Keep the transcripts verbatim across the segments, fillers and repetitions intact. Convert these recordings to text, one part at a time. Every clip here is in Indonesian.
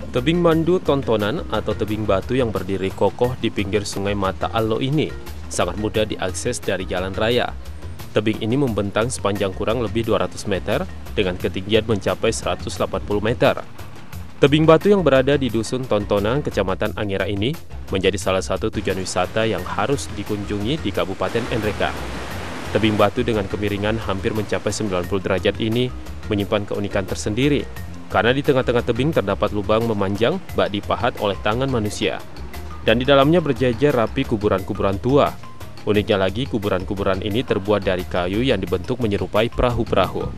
Tebing Mandu Tontonan atau tebing batu yang berdiri kokoh di pinggir Sungai Mata Allo ini sangat mudah diakses dari jalan raya. Tebing ini membentang sepanjang kurang lebih dua ratus meter dengan ketinggian mencapai seratus delapan puluh meter. Tebing batu yang berada di Dusun Tontonan, Kecamatan Angera ini menjadi salah satu tujuan wisata yang harus dikunjungi di Kabupaten Nrekang. Tebing batu dengan kemiringan hampir mencapai sembilan puluh derajat ini menyimpan keunikan tersendiri, karena di tengah-tengah tebing terdapat lubang memanjang bak dipahat oleh tangan manusia. Dan di dalamnya berjajar rapi kuburan-kuburan tua. Uniknya lagi, kuburan-kuburan ini terbuat dari kayu yang dibentuk menyerupai perahu-perahu.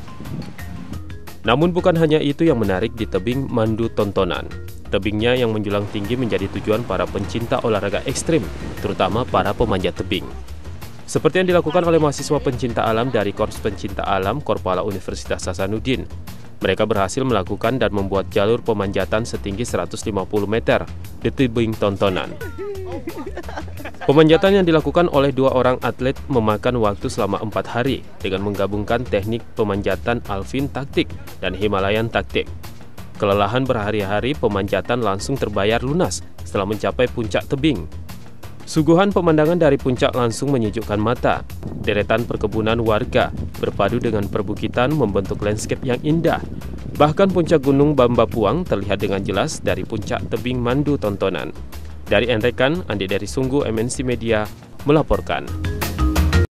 Namun bukan hanya itu yang menarik di tebing Mandu Tontonan. Tebingnya yang menjulang tinggi menjadi tujuan para pencinta olahraga ekstrim, terutama para pemanjat tebing. Seperti yang dilakukan oleh mahasiswa pencinta alam dari Korps Pencinta Alam Korpala Universitas Hasanuddin. Mereka berhasil melakukan dan membuat jalur pemanjatan setinggi seratus lima puluh meter di tebing Tontonan. Pemanjatan yang dilakukan oleh dua orang atlet memakan waktu selama empat hari dengan menggabungkan teknik pemanjatan Alpine taktik dan Himalayan taktik. Kelelahan berhari-hari pemanjatan langsung terbayar lunas setelah mencapai puncak tebing. Suguhan pemandangan dari puncak langsung menyejukkan mata. Deretan perkebunan warga berpadu dengan perbukitan membentuk landscape yang indah. Bahkan puncak Gunung Bambapuang terlihat dengan jelas dari puncak tebing Mandu Tontonan. Dari Nrekang, Andi dari Sungguh M N C Media melaporkan.